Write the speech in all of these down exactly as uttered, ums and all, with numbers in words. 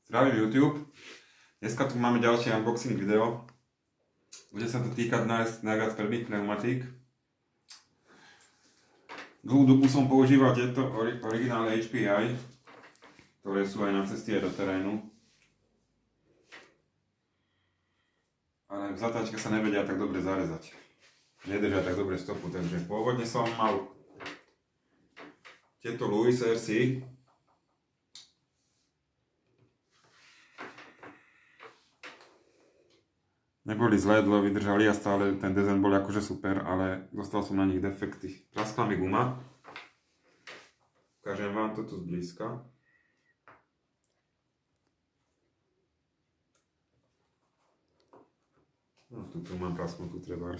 Zdravím YouTube. Dneska tu máme ďalší unboxing video. Bude sa to týkať najviac predných pneumatík. Dlhú dobu som používal tieto originálne há pé í, ktoré sú aj na ceste do terénu. Ale v zatáčke sa nevedia tak dobre zarezať. Nedržia tak dobre stopu, takže pôvodne som mal tieto Louis er cé. Neboli zlé, dlho vydržali a stále ten dizajn bol akože super, ale dostal som na nich defekty. Praskla mi guma. Ukážem vám to tu zblízka. No, tu mám prasknutú trebárs.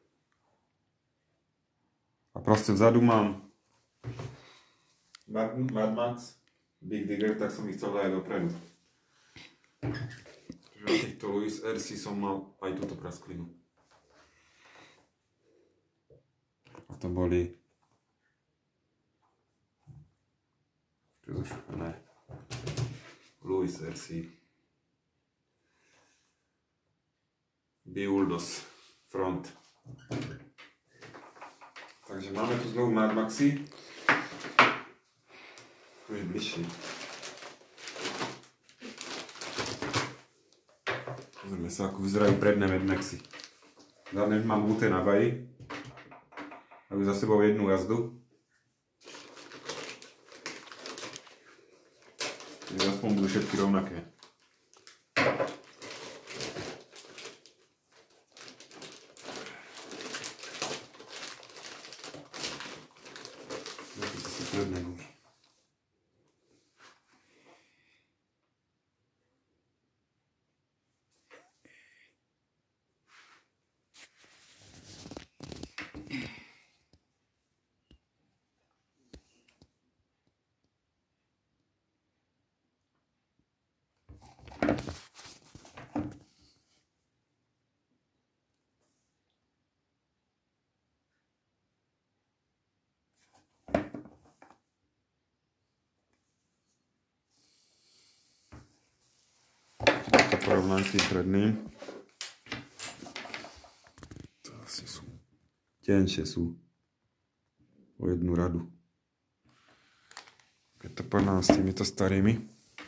A proste vzadu mám Mad Max, Big Digger, tak som ich chcel dať dopredu. Na týchto Louis er cé som mal aj túto prasklinu. A to boli čo zošupené Louis er cé Biuldos front. Takže máme tu znovu Mad Maxi. Tu je bližšie. Pozrieme sa, ako vyzerajú predné Mad Maxi. Zadne mám buté na baji. Majú za sebou jednu jazdu. Aspoň budú všetky rovnaké. Toto sú predné nohy. Porovnám s tým predným. To asi sú tenšie, sú o jednu radu. Keď to porovnám s týmito starými.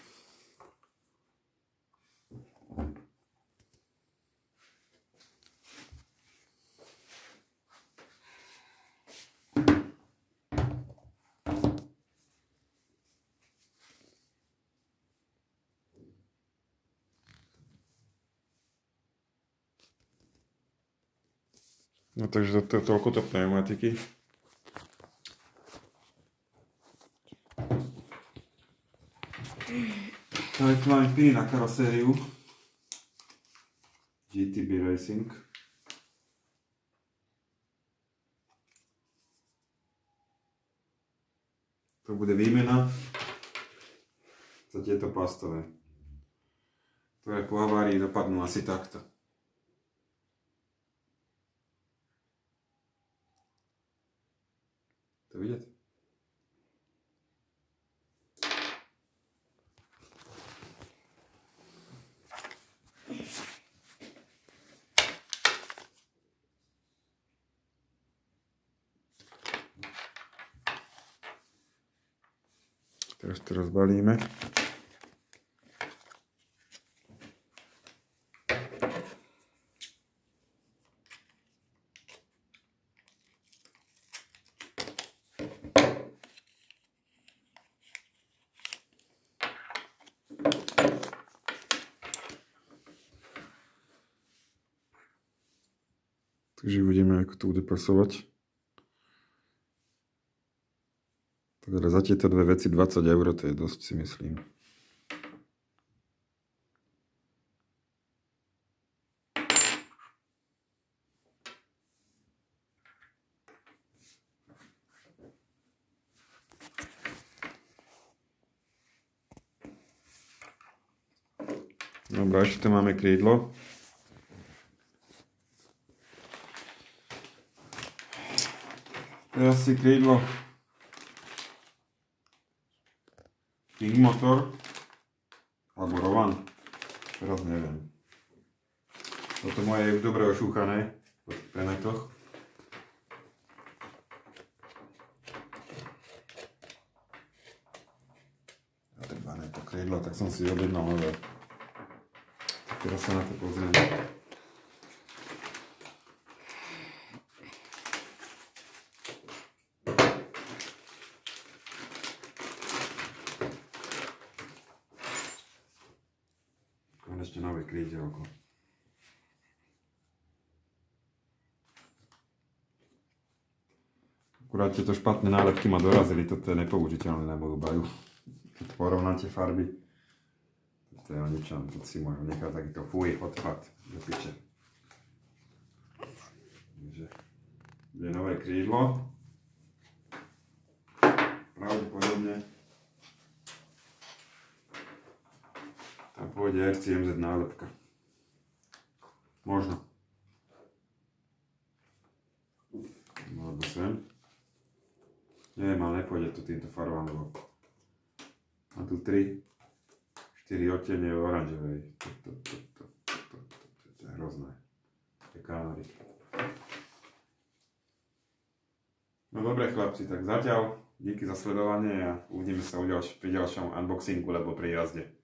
No takže to je toľko to pneumatiky. Tak tu máme piny na karosériu. gé té bé Racing. To bude výmena za tieto plastové, ktoré po havárii dopadnú asi takto. To vidieť? Teraz to rozbalíme. Takže uvidíme, ako to bude pasovať. Takže za tieto dve veci dvadsať eur, to je dosť, si myslím. Dobre, ešte tu máme krídlo. Teraz si krídlo King motor Alebo rovan. Teraz neviem. Toto moje je už dobre ošúchané po tých penetoch. Zatrbané to krídlo, tak som si objednal nové. Teraz sa na to pozriem. Konečne nové krídelko. Akurát tieto špatné nálepky ma dorazili, toto je nepoužiteľné na moju baju. Keď porovnáte farby, toto je o ničom, to si môžem nechať takýto fuj, odpad, do piče. Takže, je nové krídlo. Pravdepodobne tam pôjde er cé em zet nálepka. Možno. Alebo sem. Neviem, ale nepôjde to týmto farbám, lebo má tu tri, štyri odtiene oranžovej. To, to, to, to, to, to, to, to je hrozné. To je kanárik. No dobre chlapci, tak zatiaľ díky za sledovanie a uvidíme sa pri ďalšom unboxingu alebo pri jazde.